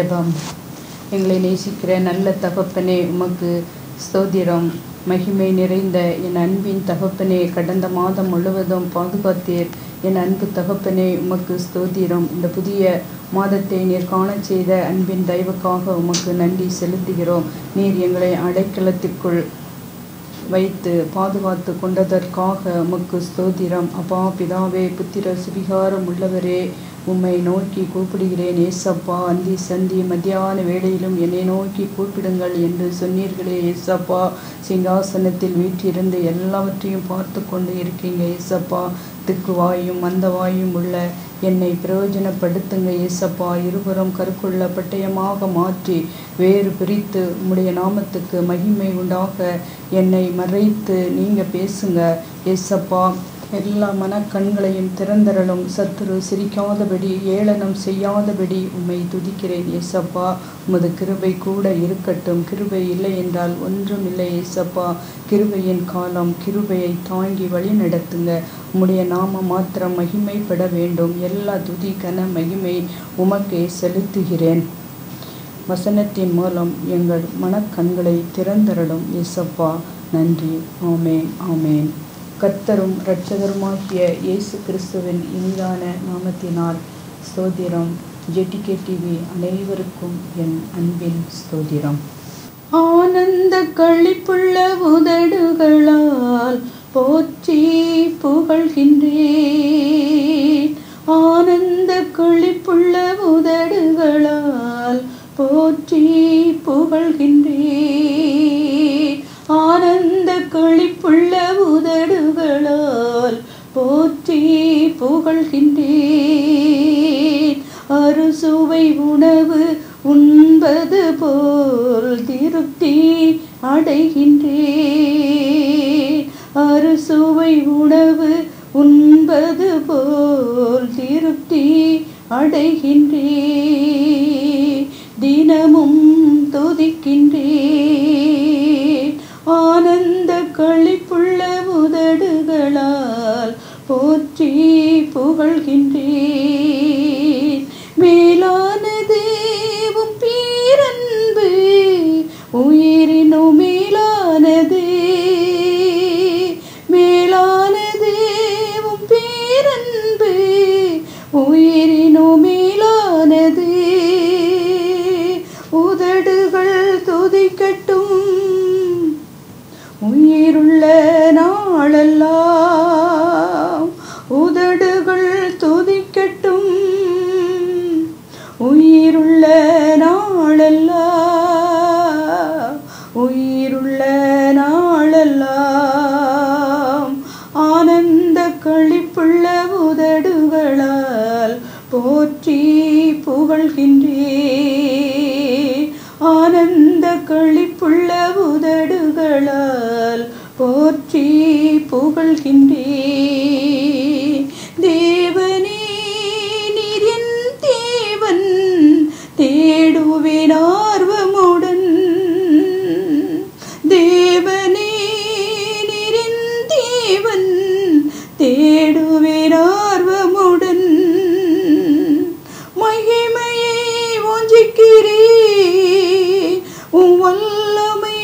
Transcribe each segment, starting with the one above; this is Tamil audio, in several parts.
ஜெபம். எங்களை நேசிக்கிற நல்ல தகப்பனே, உமக்கு ஸ்தோத்திரம். மகிமை நிறைந்த என் அன்பின் தகப்பனே, கடந்த மாதம் முழுவதும் பாதுகாத்தீர். என் அன்பு தகப்பனே, உமக்கு ஸ்தோத்திரம். இந்த புதிய மாதத்தை நீர் காணச் செய்த அன்பின் தயவுக்காக உமக்கு நன்றி செலுத்துகிறோம். நீர் எங்களை அடைக்கலத்திற்குள் வைத்து பாதுகாத்து கொண்டதற்காக உமக்கு ஸ்தோத்திரம். அப்பா பிதாவே, புத்திர சுவிகாரம் உள்ளவரே, உம்மை நோக்கி கூப்பிடுகிறேன். ஏசப்பா, அந்தி சந்தி மத்தியான வேளையிலும் என்னை நோக்கி கூப்பிடுங்கள் என்று சொன்னீர்களே ஏசப்பா. சிங்காசனத்தில் வீற்றிருந்து எல்லாவற்றையும் பார்த்து கொண்டு இருக்கீங்க ஏசப்பா. திக்குவாயும் மந்தவாயும் உள்ள என்னை பிரயோஜனப்படுத்துங்க ஏசப்பா. இருபுறம் கருக்குள்ள பட்டயமாக மாற்றி வேறு பிரித்து உம்முடைய நாமத்துக்கு மகிமை உண்டாக என்னை மறைத்து நீங்க பேசுங்க ஏசப்பா. எல்லா மனக்கண்களையும் திறந்தரலும், சத்துரு சிரிக்காதபடி ஏளனம் செய்யாதபடி உம்மை துதிக்கிறேன் ஏசப்பா. உமது கிருபை கூட இருக்கட்டும். கிருபை இல்லை என்றால் ஒன்றும் இல்லை ஏசப்பா. கிருபையின் காலம், கிருபையை தாங்கி வழி நடத்துங்க. உம்முடைய நாம மாத்திரம் மகிமைப்பட வேண்டும். எல்லா துதி கன மகிமை உமக்கே செலுத்துகிறேன். வசனத்தின் மூலம் எங்கள் மனக்கண்களை திறந்தரலும் ஏசப்பா. நன்றி. ஆமேன், ஆமேன். கர்த்தரும் இரட்சகருமாகிய இயேசு கிறிஸ்துவின் இனிதான நாமத்தினால் ஸ்தோத்திரம். ஜெடிகே டிவி அனைவருக்கும் என் அன்பின் ஸ்தோத்திரம். ஆனந்த களிப்புள்ள உதடுகளால் போற்றி புகழ்கின்றேன். ஆனந்த களிப்புள்ள உதடுகளால் போற்றி புகழ்கின்றேன். ஆனந்த களிப்புள்ள உதடுகளால் போற்றி புகழ்கின்றேன். அறுசுவை உணவு உண்பது போல் திருப்தி அடைகின்றேன். அறுசுவை உணவு உண்பது போல் திருப்தி அடைகின்றேன். தினமும் துதிக்கின்றேன். ஆனந்த களிப்புள்ள உதடுகளால் போற்றி புகழ்கின்றேன். மேலானது உம் பேரன்பு, உயிரினும் மேலானது. மேலானது உம் பேரன்பு, உயிரினும் மேலானது. உதடுகள் துதிக்கட்டும் உயிருள்ள நாளெல்லாம். உதடுகள் துதிக்கட்டும் உயிருள்ள நாளெல்லாம். உயிருள்ள நாளெல்லாம். ஆனந்த களிப்புள்ள உதடுகளால் போற்றி புகழ்கின்றேன். ஆனந்த களிப்புள்ள உதடுகளால் போற்றி புகழ்கின்றேன். தேவனே, நீர் என் தேவன், தேடுவேன் ஆர்வமுடன். தேவனே, நீர் என் தேவன், தேடுவேன் ஆர்வமுடன். மகிமையை வாஞ்சிக்கிறேன், உம் வல்லமை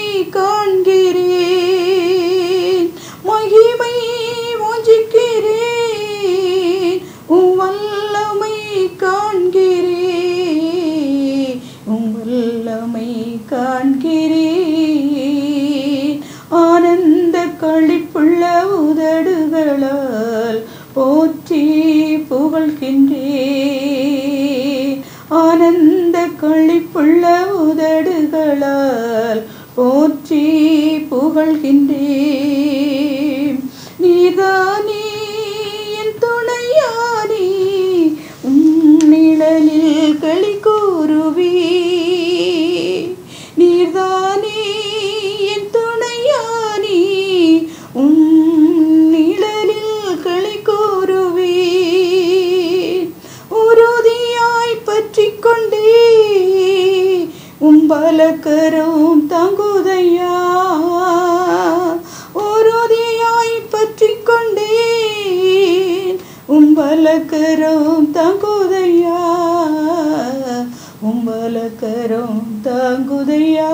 காண்கிறேன். மகிமை வாஞ்சிக்கிறேன், உம் வல்லமை காண்கிறேன். உம் வல்லமை காண்கிறேன். ஆனந்த களிப்புள்ள உதடுகளால் போற்றி புகழ்கின்றேன். ஆனந்த களிப்புள்ள உதடுகளால் போற்றி புகழ்கின்றேன். நீர்தானே என் துணையானே, உம் நிழலில் களி கூறுவேன். நீர்தானே என் துணையானே, உம் நிழலில் களி கூறுவேன். உறுதியாய் பற்றிக் கொண்டே உம் பலக்கரம் தாங்குதையா. உறுதியாய் பற்றிக் கொண்டேன் உம் பலக்கரம் தாங்குதையா. உம் பலக்கரம் கரம் தாங்குதையா.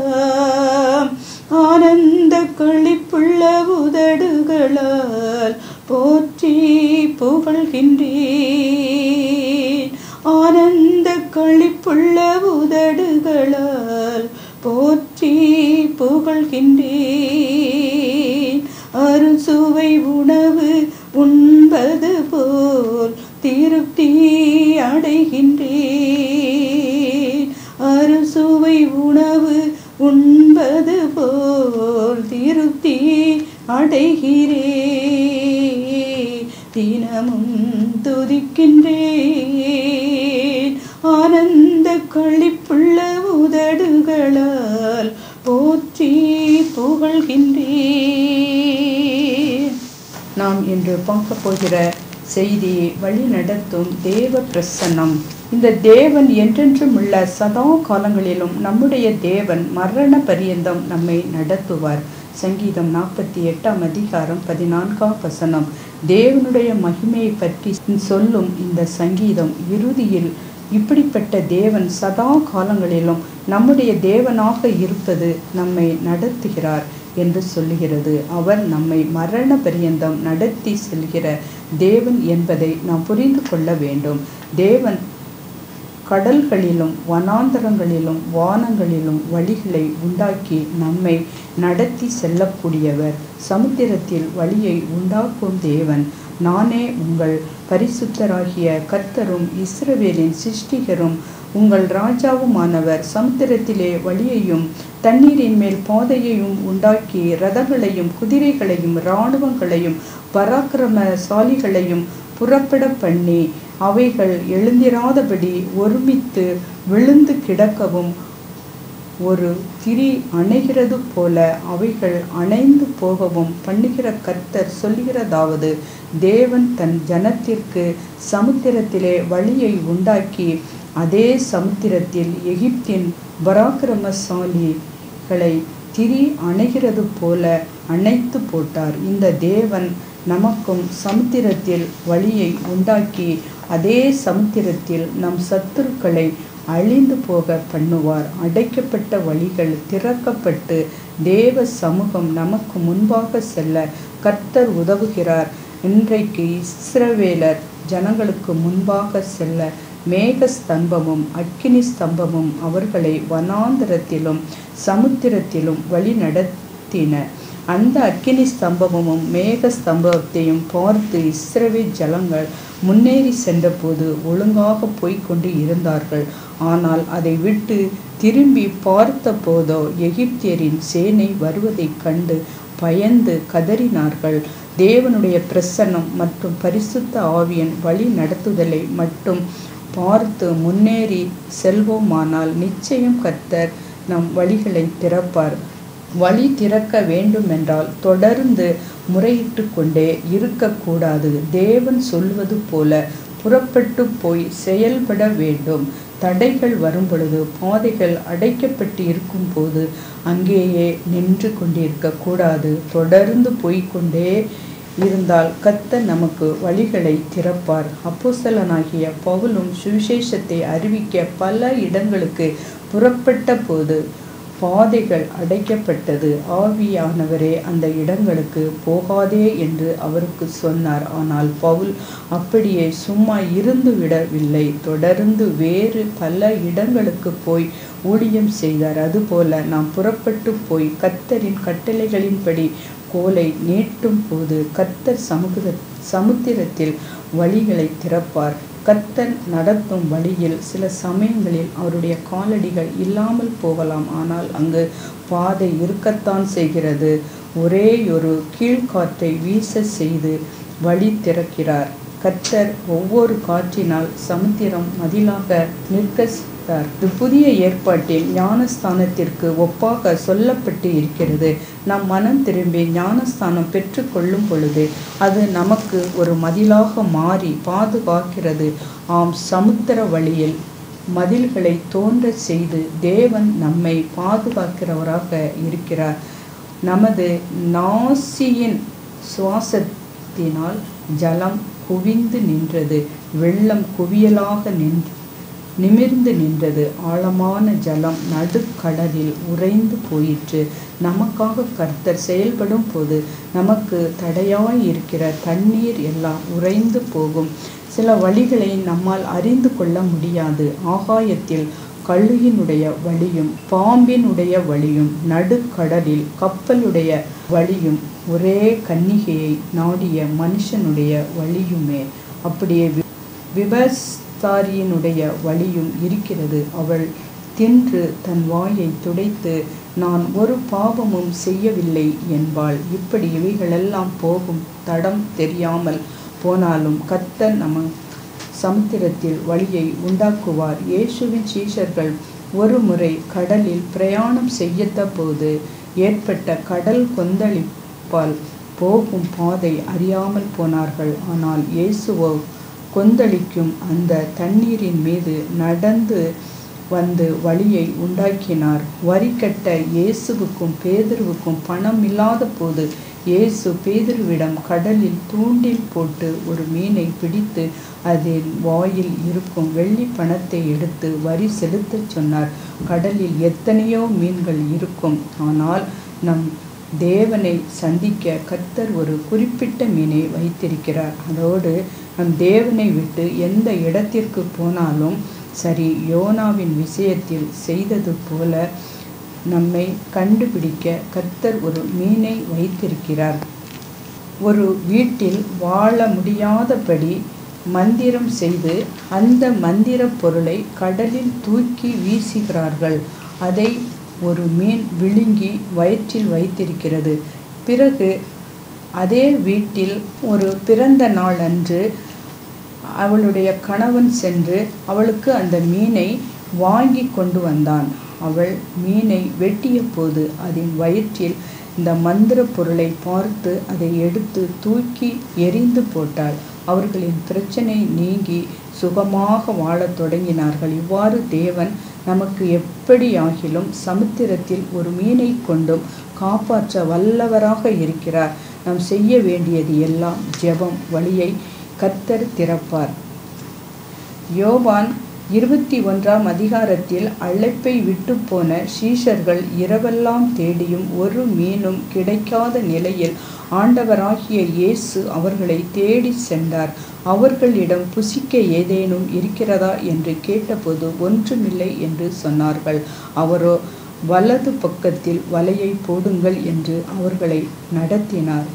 ஆனந்த களிப்புள்ள உதடுகளால் போற்றி புகழ்கின்றேன். ஆனந்த களிப்புள்ள உதடுகளால் போற்றி புகழ்கின்றேன். அறுசுவை உணவு உண்பது போல் திருப்தி அடைகின்றேன். அறுசுவை உணவு உண்பது போல் திருப்தி அடைகிறேன். தினமும் துதிக்கின்றேன். ஆனந்த களிப்புள்ள உதடுகளால் போற்றி புகழ்கின்றேன். நாம் இன்று பார்க்க போகிற செய்தி வழி நடத்தும் தேவ பிரசன்னம். இந்த தேவன் என்றென்றும் உள்ள சதா காலங்களிலும் நம்முடைய தேவன் மரண பரியந்தம் நம்மை நடத்துவார். சங்கீதம் 48 அதிகாரம் 14 வசனம். தேவனுடைய மகிமையை பற்றி சொல்லும் இந்த சங்கீதம் இறுதியில் இப்படிப்பட்ட தேவன் சதா காலங்களிலும் நம்முடைய தேவனாக இருப்பது நம்மை நடத்துகிறார் என்று சொல்லுகிறது. அவர் நம்மை மரண பரியந்தம் நடத்தி செல்கிற தேவன் என்பதை நாம் புரிந்து கொள்ள வேண்டும். தேவன் கடல்களிலும் வனாந்தரங்களிலும் வானங்களிலும் வழிகளை உண்டாக்கி நம்மை நடத்தி செல்லக்கூடியவர். சமுத்திரத்தில் வழியை உண்டாக்கும் தேவன். நானே உங்கள் பரிசுத்தராகிய கர்த்தரும் இஸ்ரவேலின் சிருஷ்டிகரும் உங்கள் ராஜாவுமானவர். சமுத்திரத்திலே வழியையும் தண்ணீரின் மேல் பாதையையும் உண்டாக்கி ரதங்களையும் குதிரைகளையும் இராணுவங்களையும் பராக்கிரமசாலிகளையும் புறப்பட பண்ணி அவைகள் எழுந்திராதபடி ஒருமித்து விழுந்து கிடக்கவும் ஒரு திரி அணைகிறது போல அவைகள் அணைந்து போகவும் பண்ணுகிற கர்த்தர் சொல்லுகிறதாவது, தேவன் தன் ஜனத்திற்கு சமுத்திரத்திலே வழியை உண்டாக்கி அதே சமுத்திரத்தில் எகிப்தின் பராக்கிரமசாலிகளை திரி அணைகிறது போல அணைத்து போட்டார். இந்த தேவன் நமக்கும் சமுத்திரத்தில் வழியை உண்டாக்கி அதே சமுத்திரத்தில் நம் சத்துருக்களை அழிந்து போக பண்ணுவார். அடைக்கப்பட்ட வழிகள் திறக்கப்பட்டு தேவ சமூகம் நமக்கு முன்பாக செல்ல கர்த்தர் உதவுகிறார். இன்றைக்கு இஸ்ரவேலர் ஜனங்களுக்கு முன்பாக செல்ல மேக ஸ்தம்பமும் அக்கினி ஸ்தம்பமும் அவர்களை வனாந்தரத்திலும் சமுத்திரத்திலும் வழி நடத்தின. அந்த அக்கினி ஸ்தம்பமும் மேக ஸ்தம்பத்தையும் பார்த்து இஸ்ரவேல் ஜனங்கள் முன்னேறி சென்றபோது ஒழுங்காக போய்கொண்டு இருந்தார்கள். ஆனால் அதை விட்டு திரும்பி பார்த்த போதோ எகிப்தியரின் சேனை வருவதைக் கண்டு பயந்து கதறினார்கள். தேவனுடைய பிரசன்னம் மற்றும் பரிசுத்த ஆவியின் வழி நடத்துதலை மட்டும் பார்த்து முன்னேறி செல்வோமானால் நிச்சயம் கர்த்தர் நம் வழிகளை திறப்பார். வழி திறக்க வேண்டுமென்றால் தொடர்ந்து முறையிட்டு கொண்டே இருக்கக்கூடாது. தேவன் சொல்வது போல புறப்பட்டு போய் செயல்பட வேண்டும். தடைகள் வரும் பொழுது, பாதைகள் அடைக்கப்பட்டு இருக்கும் போது அங்கேயே நின்று கொண்டிருக்க கூடாது. தொடர்ந்து போய்கொண்டே இருந்தால் கர்த்தர் நமக்கு வழிகளை திறப்பார். அப்போஸ்தலனாகிய பவுலும் சுவிசேஷத்தை அறிவிக்க பல இடங்களுக்கு புறப்பட்ட போது பாதைகள் அடைக்கப்பட்டது. ஆவியானவரே அந்த இடங்களுக்கு போகாதே என்று அவருக்கு சொன்னார். ஆனால் பவுல் அப்படியே சும்மா இருந்து விடவில்லை. தொடர்ந்து வேறு பல இடங்களுக்கு போய் ஊழியம் செய்தார். அதுபோல நாம் புறப்பட்டு போய் கர்த்தரின் கட்டளைகளின்படி கோலை நீட்டும் போது கர்த்தர் சமுத்திரத்தில் வழிகளை திறப்பார். கர்த்தர் நடத்தும் வழியில் சில சமயங்களில் அவருடைய காலடிகள் இல்லாமல் போகலாம். ஆனால் அங்கு பாதை இருக்கத்தான் செய்கிறது. ஒரேயொரு கீழ்காற்றை வீச செய்து வழி திறக்கிறார். கர்த்தர் ஒவ்வொரு காற்றினால் சமுத்திரம் மதிலாக நிற்க செய்தார். புதிய ஏற்பாட்டில் ஞானஸ்தானத்திற்கு ஒப்பாக சொல்லப்பட்டு இருக்கிறது. நம் மனம் திரும்பி ஞானஸ்தானம் பெற்று கொள்ளும் பொழுது அது நமக்கு ஒரு மதிலாக மாறி பாதுகாக்கிறது. ஆம், சமுத்திர வழியில் மதில்களை தோன்ற செய்து தேவன் நம்மை பாதுகாக்கிறவராக இருக்கிறார். நமது நாசியின் சுவாசத்தினால் ஜலம் குவிந்து நின்றது. வெள்ளம் குவியலாக நிமிர்ந்து நின்றது. ஆழமான ஜலம் நடுக்கடலில் உறைந்து போயிற்று. நமக்காக கர்த்தர் செயல்படும் போது நமக்கு தடையாய் இருக்கிற தண்ணீர் எல்லாம் உறைந்து போகும். சில வழிகளை நம்மால் அறிந்து கொள்ள முடியாது. ஆகாயத்தில் கழுகினுடைய வழியும் பாம்பினுடைய வழியும் நடுக்கடலில் கப்பலுடைய வழியும் ஒரே கன்னிகையை நாடிய மனுஷனுடைய வழியுமே. அப்படியே விபச்சாரியினுடைய வழியும் இருக்கிறது. அவள் தின்று தன் வாயை துடைத்து நான் ஒரு பாவமும் செய்யவில்லை என்பாள். இப்படி இவைகளெல்லாம் போகும். தடம் தெரியாமல் போனாலும் கர்த்தர் நம்ம சமுத்திரத்தில் வழியை உண்டாக்குவார். இயேசுவின் சீஷர்கள் ஒரு முறை கடலில் பிரயாணம் செய்யத்த போது ஏற்பட்ட கடல் கொந்தளிப்பால் போகும் பாதை அறியாமல் போனார்கள். ஆனால் இயேசுவோ கொந்தளிக்கும் அந்த தண்ணீரின் மீது நடந்து வந்து வழியை உண்டாக்கினார். வரி கட்ட இயேசுவுக்கும் பேதுருவுக்கும் பணம் இல்லாத போது இயேசு பேதுருவிடம் கடலில் தூண்டில் போட்டு ஒரு மீனை பிடித்து அதன் வாயில் இருக்கும் வெள்ளி பணத்தை எடுத்து வரி செலுத்தச் சொன்னார். கடலில் எத்தனையோ மீன்கள் இருக்கும். ஆனால் நம் தேவனை சந்திக்க கர்த்தர் ஒரு குறிப்பிட்ட மீனை வைத்திருக்கிறார். அதோடு நம் தேவனை விட்டு எந்த இடத்திற்கு போனாலும் சரி, யோனாவின் விஷயத்தில் செய்தது போல நம்மை கண்டுபிடிக்க கர்த்தர் ஒரு மீனை வைத்திருக்கிறார். ஒரு வீட்டில் வாழ முடியாதபடி மந்திரம் செய்து அந்த மந்திர பொருளை கடலில் தூக்கி வீசுகிறார்கள். அதை ஒரு மீன் விழுங்கி வயிற்றில் வைத்திருக்கிறது. பிறகு அதே வீட்டில் ஒரு பிறந்த நாள் அன்று அவளுடைய கணவன் சென்று அவளுக்கு அந்த மீனை வாங்கி கொண்டு வந்தான். அவள் மீனை வெட்டிய போது அதன் வயிற்றில் இந்த மந்திர பொருளை பார்த்து அதை எடுத்து தூக்கி எறிந்து போட்டாள். அவர்களின் பிரச்சனை நீங்கி சுகமாக வாழத் தொடங்கினார்கள். இவ்வாறு தேவன் நமக்கு எப்படியாகிலும் சமுத்திரத்தில் ஒரு மீனை கொண்டும் காப்பாற்ற வல்லவராக இருக்கிறார். நாம் செய்ய வேண்டியது எல்லாம் ஜெபம். வழியை கர்த்தர் திறப்பார். யோவான் 21ஆம் அதிகாரத்தில் அழைப்பை விட்டு போன சீஷர்கள் இரவெல்லாம் தேடியும் ஒரு மீனும் கிடைக்காத நிலையில் ஆண்டவராகிய இயேசு அவர்களை தேடி சென்றார். அவர்களிடம் புசிக்க ஏதேனும் இருக்கிறதா என்று கேட்டபோது ஒன்றுமில்லை என்று சொன்னார்கள். அவரோ வலது பக்கத்தில் வலையை போடுங்கள் என்று அவர்களை நடத்தினார்.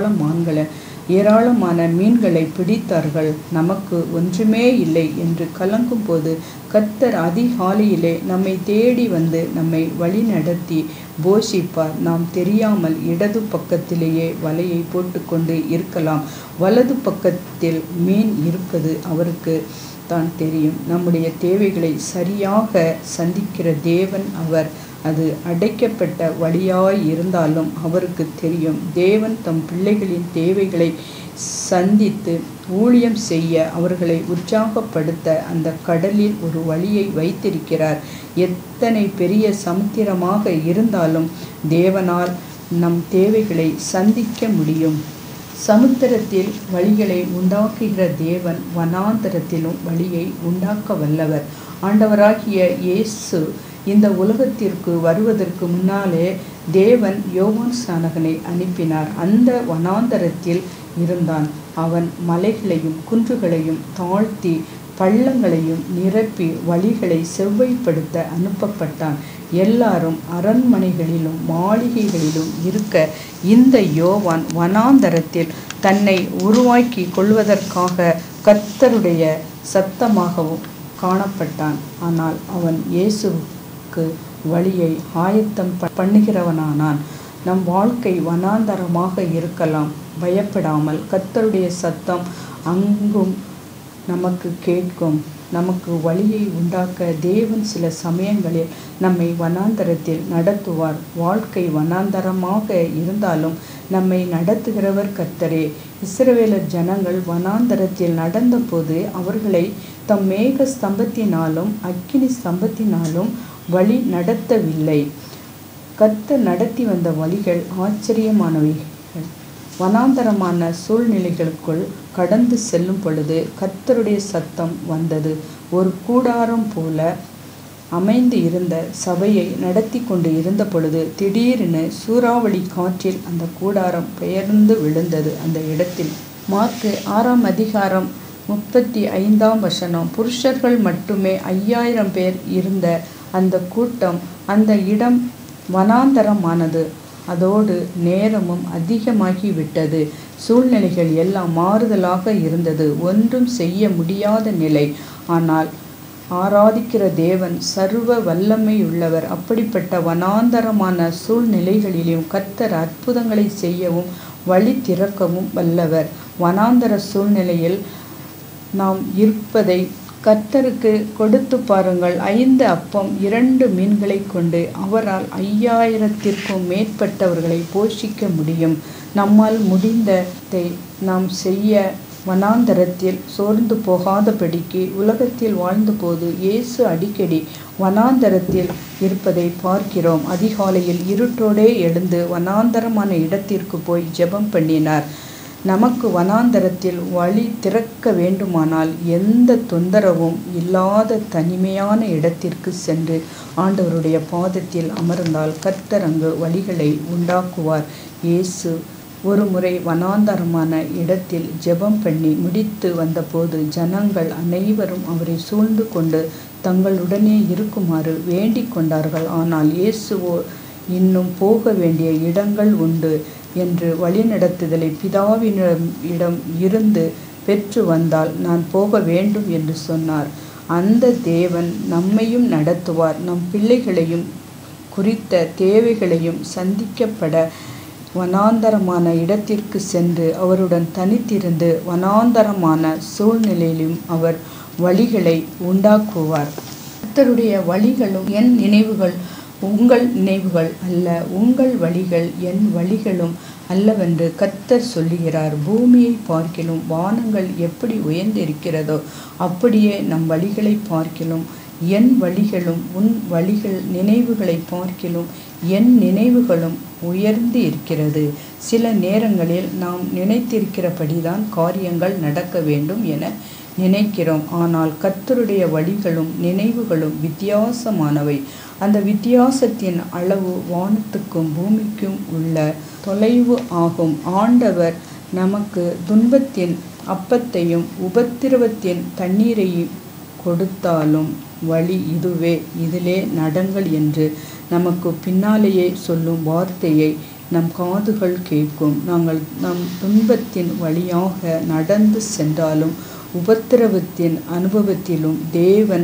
ஏராளமான மீன்களை பிடித்தார்கள். நமக்கு ஒன்றுமே இல்லை என்று கலங்கும் போது கர்த்தர் அதிகாலையிலே நம்மை தேடி வந்து நம்மை வழி நடத்தி போஷிப்பார். நாம் தெரியாமல் இடது பக்கத்திலேயே வலையை போட்டுக்கொண்டு இருக்கலாம். வலது பக்கத்தில் மீன் இருப்பது அவருக்கு தான் தெரியும். நம்முடைய தேவைகளை சரியாக சந்திக்கிற தேவன் அவர். அது அடைக்கப்பட்ட வழியாய் இருந்தாலும் அவருக்கு தெரியும். தேவன் தம் பிள்ளைகளின் தேவைகளை சந்தித்து ஊழியம் செய்ய அவர்களை உற்சாகப்படுத்த அந்த கடலில் ஒரு வழியை வைத்திருக்கிறார். எத்தனை பெரிய சமுத்திரமாக இருந்தாலும் தேவனால் நம் தேவைகளை சந்திக்க முடியும். சமுத்திரத்தில் வழிகளை உண்டாக்குகிற தேவன் வனாந்தரத்திலும் வழியை உண்டாக்க வல்லவர். ஆண்டவராகிய இயேசு இந்த உலகத்திற்கு வருவதற்கு முன்னாலே தேவன் யோவான் ஸ்நானகனை அனுப்பினார். அந்த வனாந்தரத்தில் இருந்தான். அவன் மலைகளையும் குன்றுகளையும் தாழ்த்தி பள்ளங்களையும் நிரப்பி வழிகளை செவ்வைப்படுத்த அனுப்பப்பட்டான். எல்லாரும் அரண்மனைகளிலும் மாளிகைகளிலும் இருக்க இந்த யோவான் வனாந்தரத்தில் தன்னை உருவாக்கி கொள்வதற்காக கர்த்தருடைய சத்தமாகவும் காணப்பட்டான். ஆனால் அவன் இயேசுவுக்கு வழியை ஆயத்தம் பண்ணுகிறவனானான். நம் வாழ்க்கை வனாந்தரமாக இருக்கலாம். பயப்படாமல் கர்த்தருடைய சத்தம் அங்கும் நமக்கு கேட்கும். நமக்கு வழியை உண்டாக்க தேவன் சில சமயங்களில் நம்மை வனாந்தரத்தில் நடத்துவார். வாழ்க்கை வனாந்தரமாக இருந்தாலும் நம்மை நடத்துகிறவர் கர்த்தரே. இஸ்ரவேலர் ஜனங்கள் வனாந்தரத்தில் நடந்தபோது அவர்களை தம் மேக ஸ்தம்பத்தினாலும் அக்கினி ஸ்தம்பத்தினாலும் வழி நடத்தவில்லை. கர்த்தர் நடத்தி வந்த வழிகள் ஆச்சரியமானவைகள். வனாந்தரமான சூழ்நிலைகளுக்குள் கடந்து செல்லும் பொழுது கர்த்தருடைய சத்தம் வந்தது. ஒரு கூடாரம் போல அமைந்து இருந்த சபையை நடத்தி கொண்டு இருந்த பொழுது திடீரென சூறாவளி காற்றில் அந்த கூடாரம் பெயர்ந்து விழுந்தது. அந்த இடத்தில் மார்க்கு 6ஆம் அதிகாரம் 35ஆம் வசனம், புருஷர்கள் மட்டுமே 5000 பேர் இருந்த அந்த கூட்டம், அந்த இடம் வனாந்தரமானது. அதோடு நேரமும் அதிகமாகிவிட்டது. சூழ்நிலைகள் எல்லாம் மாறுதலாக இருந்தது. ஒன்றும் செய்ய முடியாத நிலை. ஆனால் ஆராதிக்கிற தேவன் சர்வ வல்லமையுள்ளவர். அப்படிப்பட்ட வனாந்தரமான சூழ்நிலைகளிலும் கர்த்தர் அற்புதங்களை செய்யவும் வழி திறக்கவும் வல்லவர். வனாந்தர சூழ்நிலையில் நாம் இருப்பதை கர்த்தருக்கு கொடுத்து பாருங்கள். 5 அப்பம் 2 மீன்களை கொண்டு அவரால் 5000த்திற்கும் மேற்பட்டவர்களை போஷிக்க முடியும். நம்மால் முடிந்ததை நாம் செய்ய வனாந்தரத்தில் சோர்ந்து போகாதபடிக்கு உலகத்தில் வாழ்ந்தபோது இயேசு அடிக்கடி வனாந்தரத்தில் இருப்பதை பார்க்கிறோம். அதிகாலையில் இருட்டோடே எழுந்து வனாந்தரமான இடத்திற்கு போய் ஜெபம் பண்ணினார். நமக்கு வனாந்தரத்தில் வழி திறக்க வேண்டுமானால் எந்த தொந்தரவும் இல்லாத தனிமையான இடத்திற்கு சென்று ஆண்டவருடைய பாதத்தில் அமர்ந்தால் கர்த்தர் அங்கு வழிகளை உண்டாக்குவார். இயேசு ஒரு முறை வனாந்தரமான இடத்தில் ஜெபம் பண்ணி முடித்து வந்தபோது ஜனங்கள் அனைவரும் அவரை சூழ்ந்து கொண்டு தங்களுடனே இருக்குமாறு வேண்டிக் கொண்டார்கள். ஆனால் இயேசுவோ, இன்னும் போக வேண்டிய இடங்கள் உண்டு என்று வழிநடத்துதலை பிதாவினிடம் இருந்து பெற்று வந்தால் நான் போக வேண்டும் என்று சொன்னார். அந்த தேவன் நம்மையும் நடத்துவார். நம் பிள்ளைகளையும் குறித்த தேவைகளையும் சந்திக்கப்பட வனாந்தரமான இடத்திற்கு சென்று அவருடன் தனித்திருந்து வனாந்தரமான சூழ்நிலையிலும் அவர் வழிகளை உண்டாக்குவார். கர்த்தருடைய வழிகளும் என் நினைவுகள் உங்கள் நினைவுகள் அல்ல, உங்கள் வழிகள் என் வழிகளும் அல்லவென்று கர்த்தர் சொல்லுகிறார். பூமியை பார்க்கிலும் வானங்கள் எப்படி உயர்ந்திருக்கிறதோ அப்படியே நம் வழிகளை பார்க்கிலும் என் வழிகளும் உன் வழிகள் நினைவுகளை பார்க்கிலும் என் நினைவுகளும் உயர்ந்து இருக்கிறது. சில நேரங்களில் நாம் நினைத்திருக்கிறபடிதான் காரியங்கள் நடக்க வேண்டும் என நினைக்கிறோம். ஆனால் கர்த்தருடைய வழிகளும் நினைவுகளும் வித்தியாசமானவை. அந்த வித்தியாசத்தின் அளவு வானத்துக்கும் பூமிக்கும் உள்ள தொலைவு ஆகும். ஆண்டவர் நமக்கு துன்பத்தின் அப்பத்தையும் உபத்திரவத்தின் தண்ணீரையும் கொடுத்தாலும் வழி இதுவே, இதிலே நடங்கள் என்று நமக்கு பின்னாலேயே சொல்லும் வார்த்தையை நம் காதுகள் கேட்கும். நாங்கள் நம் துன்பத்தின் வழியாக நடந்து சென்றாலும் உபத்திரவத்தின் அனுபவத்திலும் தேவன்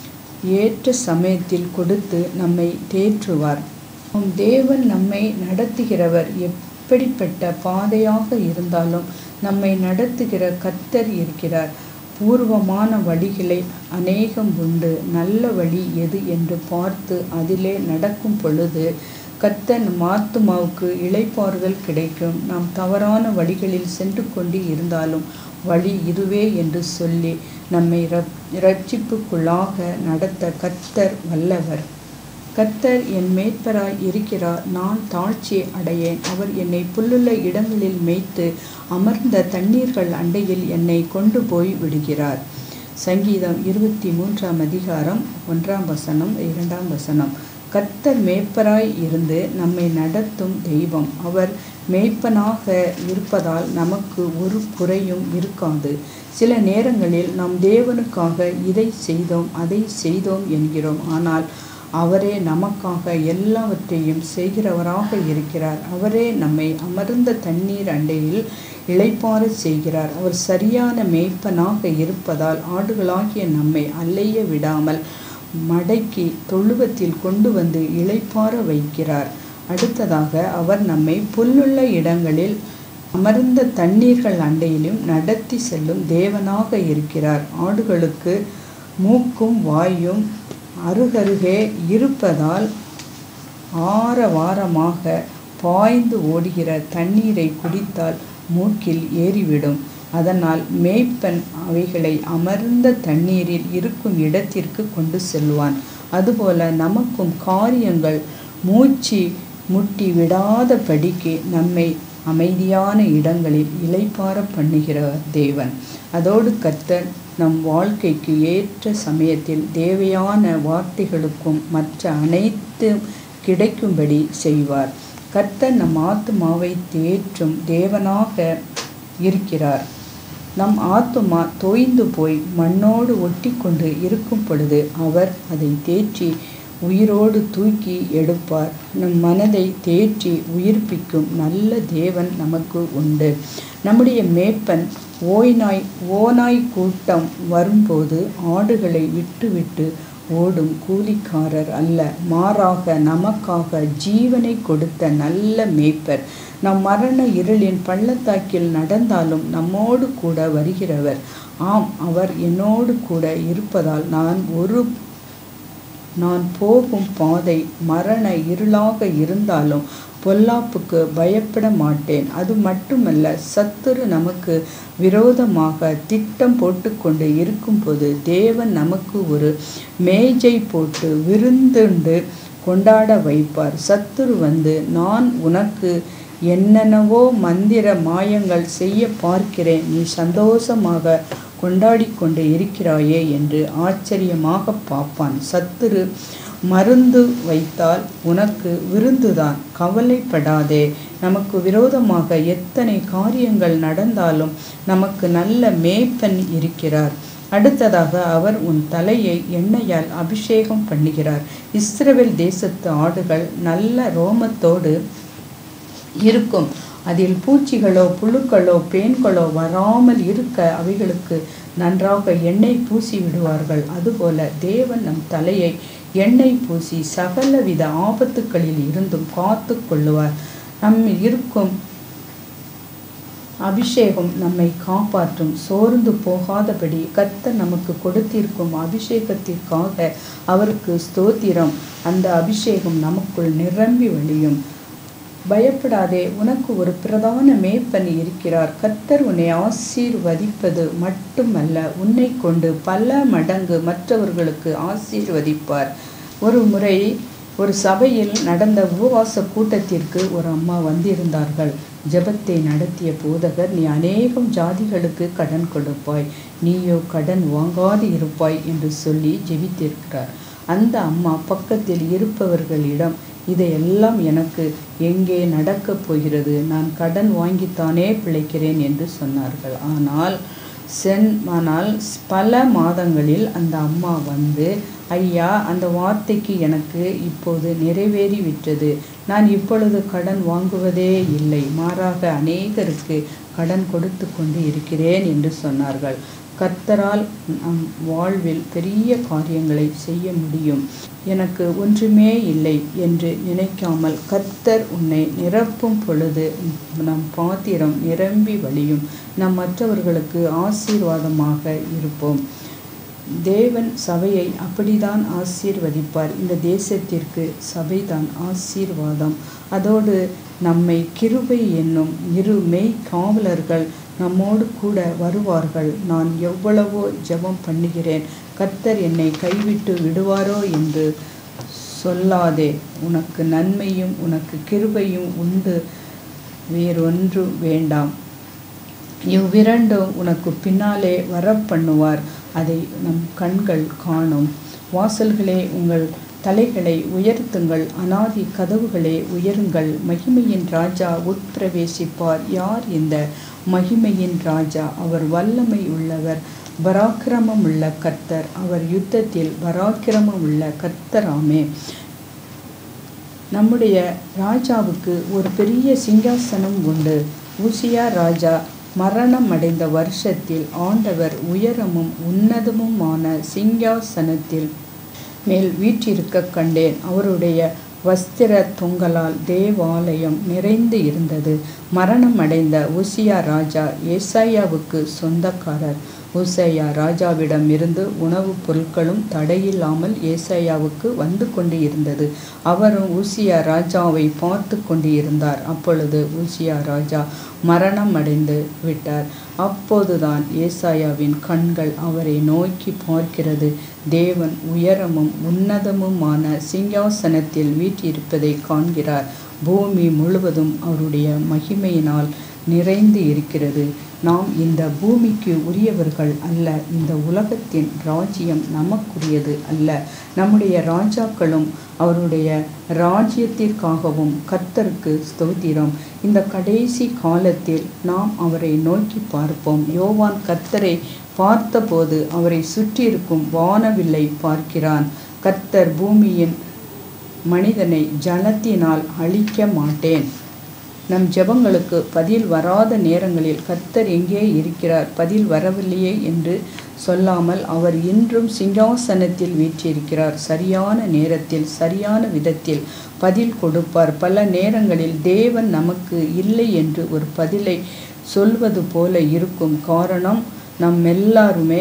ஏற்ற சமயத்தில் கொடுத்து நம்மை தேற்றுவார். தேவன் நம்மை நடத்துகிறவர். எப்படிப்பட்ட பாதையாக இருந்தாலும் நம்மை நடத்துகிற கர்த்தர் இருக்கிறார். பூர்வமான வழிகளை அநேகம் உண்டு. நல்ல வழி எது என்று பார்த்து அதிலே நடக்கும் பொழுது கர்த்தர் நம் ஆத்துமாவுக்கு இளைப்பாறுதல் கிடைக்கும். நாம் தவறான வழிகளில் சென்று கொண்டு இருந்தாலும் வழி இதுவே என்று சொல்லி நம்மை இரட்சிப்புக்குள்ளாக நடத்த கர்த்தர் வல்லவர். கர்த்தர் என் மேய்ப்பராய் இருக்கிறார், நான் தாழ்ச்சி அடையேன். அவர் என்னை புல்லுள்ள இடங்களில் மேய்த்து அமர்ந்த தண்ணீர்கள் அண்டையில் என்னை கொண்டு போய் விடுகிறார். சங்கீதம் 23ஆம் அதிகாரம் 1ஆம் வசனம் 2ஆம் வசனம். கர்த்தர் மேய்ப்பராய் இருந்து நம்மை நடத்தும் தெய்வம். அவர் மேய்ப்பனாக இருப்பதால் நமக்கு ஒரு குறையும் இருக்காது. சில நேரங்களில் நாம் தேவனுக்காக இதை செய்தோம் அதை செய்தோம் என்கிறோம். ஆனால் அவரே நமக்காக எல்லாவற்றையும் செய்கிறவராக இருக்கிறார். அவரே நம்மை அமர்ந்த தண்ணீர் அண்டையில் இளைப்பாற செய்கிறார். அவர் சரியான மேய்ப்பனாக இருப்பதால் ஆடுகளாகிய நம்மை அலைய விடாமல் மடக்கி தொழுவத்தில் கொண்டு வந்து இளைப்பாற வைக்கிறார். அடுத்ததாக அவர் நம்மை புல்லுள்ள இடங்களில் அமர்ந்த தண்ணீர்கள் அண்டையிலும் நடத்தி செல்லும் தேவனாக இருக்கிறார். ஆடுகளுக்கு மூக்கும் வாயும் அருகருகே இருப்பதால் ஆரவாரமாக பாய்ந்து ஓடுகிற தண்ணீரை குடித்தால் மூக்கில் ஏறிவிடும். அதனால் மேய்ப்பன் அவைகளை அமர்ந்த தண்ணீரில் இருக்கும் இடத்திற்கு கொண்டு செல்வான். அதுபோல நமக்கும் காரியங்கள் மூச்சு முட்டி விடாதபடிக்கு நம்மை அமைதியான இடங்களில் இளைப்பாற பண்ணுகிற தேவன். அதோடு கர்த்தர் நம் வாழ்க்கைக்கு ஏற்ற சமயத்தில் தேவையான வார்த்தைகளுக்கும் மற்ற அனைத்து கிடைக்கும்படி செய்வார். கர்த்தர் நம் ஆத்துமாவை தேற்றும் தேவனாக இருக்கிறார். நம் ஆத்துமா தோய்ந்து போய் மண்ணோடு ஒட்டி கொண்டு இருக்கும் பொழுது அவர் அதை தேற்றி உயிரோடு தூக்கி எடுப்பார். நம் மனதை தேற்றி உயிர்ப்பிக்கும் நல்ல தேவன் நமக்கு உண்டு. நம்முடைய மேய்ப்பன் ஓநாய் கூட்டம் வரும்போது ஆடுகளை விட்டு ஓடும் கூலிக்காரர் அல்ல, மாறாக நமக்காக ஜீவனை கொடுத்த நல்ல மேய்ப்பர். நம் மரண இருளின் பள்ளத்தாக்கில் நடந்தாலும் நம்மோடு கூட வருகிறவர். ஆம், அவர் என்னோடு கூட இருப்பதால் நான் போகும் பாதை மரண இருளாக இருந்தாலும் பொல்லாப்புக்கு பயப்பட மாட்டேன். அது மட்டுமல்ல, சத்துரு நமக்கு விரோதமாக திட்டம் போட்டுக்கொண்டு இருக்கும்போது தேவன் நமக்கு ஒரு மேஜை போட்டு விருந்துண்டு கொண்டாட வைப்பார். சத்துரு வந்து, நான் உனக்கு என்னென்னவோ மந்திர மாயங்கள் செய்ய பார்க்கிறேன், நீ சந்தோஷமாக கொண்டாடி கொண்டு இருக்கிறாயே என்று ஆச்சரியமாக பார்ப்பான். சத்துரு மருந்து வைத்தால் உனக்கு விருந்துதான், கவலைப்படாதே. நமக்கு விரோதமாக எத்தனை காரியங்கள் நடந்தாலும் நமக்கு நல்ல மேய்ப்பன் இருக்கிறார். அடுத்ததாக அவர் உன் தலையை எண்ணெயால் அபிஷேகம் பண்ணுகிறார். இஸ்ரவேல் தேசத்து ஆடுகள் நல்ல ரோமத்தோடு இருக்கும். அதில் பூச்சிகளோ புழுக்களோ பேன்களோ வராமல் இருக்க அவைகளுக்கு நன்றாக எண்ணெய் பூசி விடுவார்கள். அதுபோல தேவன் நம் தலையை எண்ணெய் பூசி சகலவித ஆபத்துக்களில் இருந்தும் காத்து கொள்ளுவார். நம்மில் இருக்கும் அபிஷேகம் நம்மை காப்பாற்றும். சோர்ந்து போகாதபடி கர்த்தர் நமக்கு கொடுத்திருக்கும் அபிஷேகத்திற்காக அவருக்கு ஸ்தோத்திரம். அந்த அபிஷேகம் நமக்குள் நிரம்பி வழியும். பயப்படாதே, உனக்கு ஒரு பிரதான மேய்ப்பன் இருக்கிறார். கர்த்தர் உன்னை ஆசீர்வதிப்பது மட்டுமல்ல, உன்னை கொண்டு பல மடங்கு மற்றவர்களுக்கு ஆசீர்வதிப்பார். ஒரு முறை ஒரு சபையில் நடந்த உபவாச கூட்டத்திற்கு ஒரு அம்மா வந்திருந்தார்கள். ஜெபத்தை நடத்திய போதகர், நீ அநேகம் ஜாதிகளுக்கு கடன் கொடுப்பாய், நீயோ கடன் வாங்காது இருப்பாய் என்று சொல்லி ஜெபித்திருக்கிறார். அந்த அம்மா பக்கத்தில் இருப்பவர்களிடம், இதையெல்லாம் எனக்கு எங்கே நடக்கப் போகிறது, நான் கடன் வாங்கித்தானே பிழைக்கிறேன் என்று சொன்னார்கள். ஆனால் பல மாதங்களில் அந்த அம்மா வந்து, ஐயா, அந்த வார்த்தைக்கு எனக்கு இப்போது நிறைவேறிவிட்டது, நான் இப்பொழுது கடன் வாங்குவதே இல்லை, மாறாக அநேகருக்கு கடன் கொடுத்து கொண்டு இருக்கிறேன் என்று சொன்னார்கள். கர்த்தரால் நம் வாழ்வில் பெரிய காரியங்களை செய்ய முடியும். எனக்கு ஒன்றுமே இல்லை என்று நினைக்காமல் கர்த்தர் உன்னை நிரப்பும் பொழுது நம் பாத்திரம் நிரம்பி வழியும். நம் மற்றவர்களுக்கு ஆசீர்வாதமாக இருப்போம். தேவன் சபையை அப்படிதான் ஆசீர்வதிப்பார். இந்த தேசத்திற்கு சபைதான் ஆசீர்வாதம். அதோடு நம்மை கிருபை என்னும் இரு மெய் காவலர்கள் நம்மோடு கூட வருவார்கள். நான் எவ்வளவோ ஜெபம் பண்ணுகிறேன், கர்த்தர் என்னை கைவிட்டு விடுவாரோ என்று சொல்லாதே. உனக்கு நன்மையும் உனக்கு கிருபையும் உண்டு, வேறொன்று வேண்டாம். இவ்விரண்டும் உனக்கு பின்னாலே வரப்பண்ணுவார், அதை நம் கண்கள் காணும். வாசல்களே, உங்கள் தலைகளை உயர்த்துங்கள், அநாதி கதவுகளே உயருங்கள். மகிமையின் ராஜா உட்பிரவேசிப்பார். யார் இந்த மகிமையின் ராஜா? அவர் வல்லமை உள்ளவர், பராக்கிரமம் உள்ள கர்த்தர். அவர் யுத்தத்தில் பராக்கிரமம் உள்ள கர்த்தராமே. நம்முடைய ராஜாவுக்கு ஒரு பெரிய சிங்காசனம் உண்டு. உசியா ராஜா மரணம் அடைந்த வருஷத்தில் ஆண்டவர் உயரமும் உன்னதமுமான சிங்காசனத்தில் மேல் வீற்றிருக்க கண்டேன். அவருடைய வஸ்திர தொங்கலால் தேவாலயம் நிறைந்து இருந்தது. மரணம் அடைந்த உசியா ராஜா ஏசாயாவுக்கு சொந்தக்காரர். ஊசியா ராஜாவிடம் இருந்து உணவுப் பொருட்களும் தடையில்லாமல் ஏசாயாவுக்கு வந்து கொண்டு இருந்தது. அவரும் ஊசியா ராஜாவை பார்த்து கொண்டு இருந்தார். அப்பொழுது ஊசியா ராஜா மரணம் அடைந்து விட்டார். அப்போதுதான் ஏசாயாவின் கண்கள் அவரை நோக்கி பார்க்கிறது. தேவன் உயரமும் உன்னதமுமான சிங்காசனத்தில் வீற்றிருப்பதை காண்கிறார். பூமி முழுவதும் அவருடைய மகிமையினால் நிறைந்து இருக்கிறது. நாம் இந்த பூமிக்கு உரியவர்கள் அல்ல. இந்த உலகத்தின் ராஜ்யம் நமக்குரியது அல்ல. நம்முடைய ராஜாக்களும் அவருடைய ராஜ்யத்திற்காகவும் கர்த்தருக்கு ஸ்தோத்திரம். இந்த கடைசி காலத்தில் நாம் அவரை நோக்கி பார்ப்போம். யோவான் கர்த்தரை பார்த்தபோது அவரை சுற்றியிருக்கும் வானவில்லை பார்க்கிறான். கர்த்தர் பூமியின் மனிதனை ஜலத்தினால் அழிக்க மாட்டேன். நம் ஜெபங்களுக்கு பதில் வராத நேரங்களில் கர்த்தர் எங்கே இருக்கிறார், பதில் வரவில்லையே என்று சொல்லாமல் அவர் இன்றும் சிங்காசனத்தில் வீற்றிருக்கிறார். சரியான நேரத்தில் சரியான விதத்தில் பதில் கொடுப்பார். பல நேரங்களில் தேவன் நமக்கு இல்லை என்று ஒரு பதிலை சொல்வது போல இருக்கும். காரணம், நம் எல்லாருமே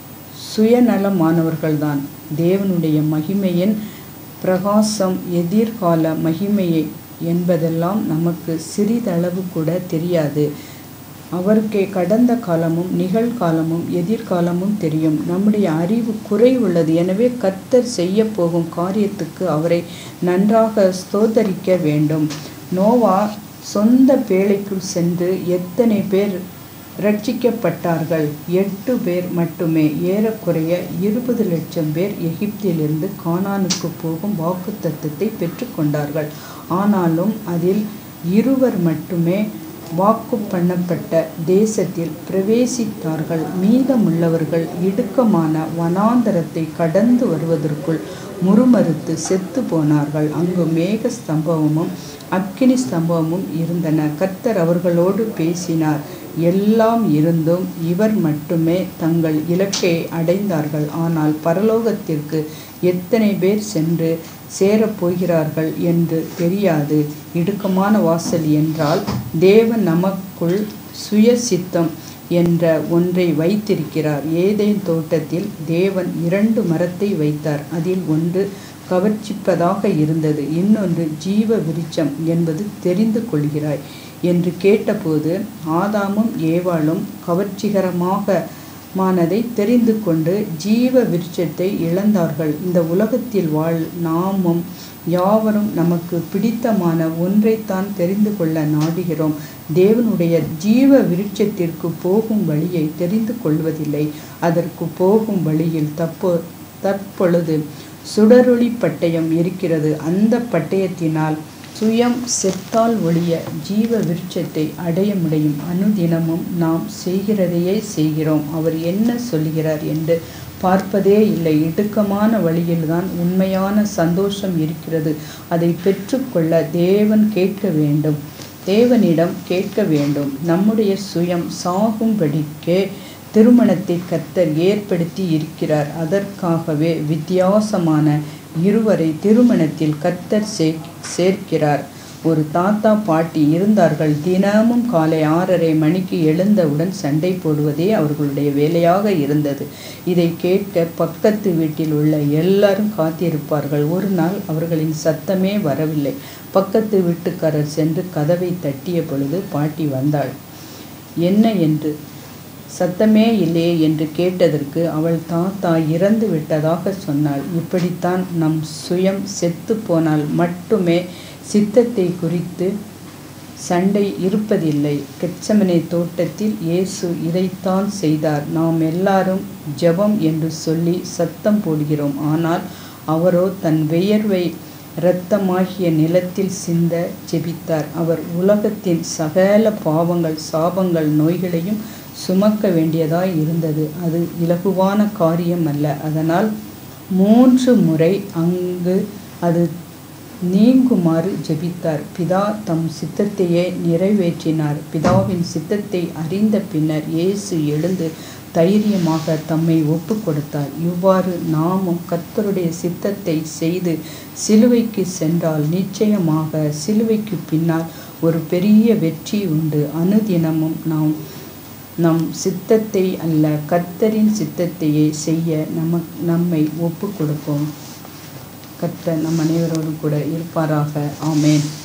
சுயநலமானவர்கள்தான். தேவனுடைய மகிமையின் பிரகாசம் எதிர்கால மகிமையை என்பதெல்லாம் நமக்கு சிறிதளவு கூட தெரியாது. அவருக்கே கடந்த காலமும் நிகழ்காலமும் எதிர்காலமும் தெரியும். நம்முடைய அறிவு குறைவுள்ளது. எனவே கர்த்தர் செய்ய போகும் காரியத்துக்கு அவரை நன்றாக ஸ்தோத்தரிக்க வேண்டும். நோவா சொந்த பேழைக்குள் சென்று எத்தனை பேர் ரட்சிக்கப்பட்டார்கள்? 8 பேர் மட்டுமே. ஏறக்குறைய 20 லட்சம் பேர் எகிப்திலிருந்து கானானுக்கு போகும் வாக்குத்தத்தத்தை பெற்றுக்கொண்டார்கள். ஆனாலும் அதில் 2 மட்டுமே வாக்கு பண்ணப்பட்ட தேசத்தில் பிரவேசித்தார்கள். மீதமுள்ளவர்கள் இடுக்கமான வனாந்தரத்தை கடந்து வருவதற்குள் முறுமறுத்து செத்து போனார்கள். அங்கு மேக ஸ்தம்பமும் அக்கினி ஸ்தம்பமும் இருந்தன. கர்த்தர் அவர்களோடு பேசினார். எல்லாம் இருந்தும் இவர் மட்டுமே தங்கள் இலக்கை அடைந்தார்கள். ஆனால் பரலோகத்திற்கு எத்தனை பேர் சென்று சேரப்போகிறார்கள் என்று தெரியாது. இடுக்கமான வாசல் என்றால் தேவன் நமக்குள் சுயசித்தம் என்ற ஒன்றை வைத்திருக்கிறார். ஏதேன் தோட்டத்தில் தேவன் 2 மரத்தை வைத்தார். அதில் ஒன்று கவர்ச்சிப்பதாக இருந்தது, இன்னொன்று ஜீவ விருட்சம் என்பது தெரிந்து கொள்கிறாய் என்று கேட்டபோது ஆதாமும் ஏவாளும் கவர்ச்சிகரமானதை தெரிந்து கொண்டு ஜீவ விருட்சத்தை இழந்தார்கள். இந்த உலகத்தில் நாமும் யாவரும் நமக்கு பிடித்தமான ஒன்றைத்தான் தெரிந்து கொள்ள நாடுகிறோம். தேவனுடைய ஜீவ விருட்சத்திற்கு போகும் வழியை தெரிந்து கொள்வதில்லை. அதற்கு போகும் வழியில் தற்பொழுது சுடரொளி பட்டயம் இருக்கிறது. அந்த பட்டயத்தினால் சுயம் செத்தால் ஒழிய ஜீவ விருட்சத்தை அடைய முடியும். அனுதினமும் நாம் செய்கிறதையே செய்கிறோம். அவர் என்ன சொல்கிறார் என்று பார்ப்பதே இல்லை. இடுக்கமான வழியில்தான் உண்மையான சந்தோஷம் இருக்கிறது. அதை பெற்றுக்கொள்ள தேவனிடம் கேட்க வேண்டும். நம்முடைய சுயம் சாகும்படிக்கே திருமணத்தை கர்த்தர் ஏற்படுத்தி இருக்கிறார். அதற்காகவே வித்தியாசமான 2 திருமணத்தில் கர்த்தர் சேர்க்கிறார். ஒரு தாத்தா பாட்டி இருந்தார்கள். தினமும் காலை 6:30 மணிக்கு எழுந்தவுடன் சண்டை போடுவதே அவர்களுடைய வேலையாக இருந்தது. இதை கேட்க பக்கத்து வீட்டில் உள்ள எல்லாரும் காத்திருப்பார்கள். ஒரு நாள் அவர்களின் சத்தமே வரவில்லை. பக்கத்து வீட்டுக்காரர் சென்று கதவை தட்டிய பொழுது பாட்டி வந்தாள். என்ன என்று சத்தமே இல்லையே என்று கேட்டதற்கு அவள் தாத்தா இறந்து விட்டதாக சொன்னாள். இப்படித்தான் நம் சுயம் செத்து போனால் மட்டுமே சித்தத்தை குறித்து சண்டை இருப்பதில்லை. கெத்செமனே தோட்டத்தில் இயேசு இதைத்தான் செய்தார். நாம் எல்லாரும் ஜெபம் என்று சொல்லி சத்தம் போடுகிறோம். ஆனால் அவரோ தன் வியர்வை இரத்தமாகிய நிலத்தில் சிந்த ஜெபித்தார். அவர் உலகத்தின் சகல பாவங்கள், சாபங்கள், நோய்களையும் சுமக்க வேண்டியதாய் இருந்தது. அது இலகுவான காரியம் அல்ல. அதனால் 3 முறை அங்கு அது நீங்குமாறு ஜெபித்தார். பிதா தம் சித்தத்தையே நிறைவேற்றினார். பிதாவின் சித்தத்தை அறிந்த பின்னர் இயேசு எழுந்து தைரியமாக தம்மை ஒப்பு கொடுத்தார். இவ்வாறு நாமும் கர்த்தருடைய சித்தத்தை செய்து சிலுவைக்கு சென்றால் நிச்சயமாக சிலுவைக்கு பின்னால் ஒரு பெரிய வெற்றி உண்டு. அனுதினமும் நாம் நம் சித்தத்தை அல்ல கர்த்தரின் சித்தத்தையே செய்ய நம்மை ஒப்பு கொடுப்போம். கர்த்தர் நம் அனைவரோடும் கூட இருப்பாராக. ஆமேன்.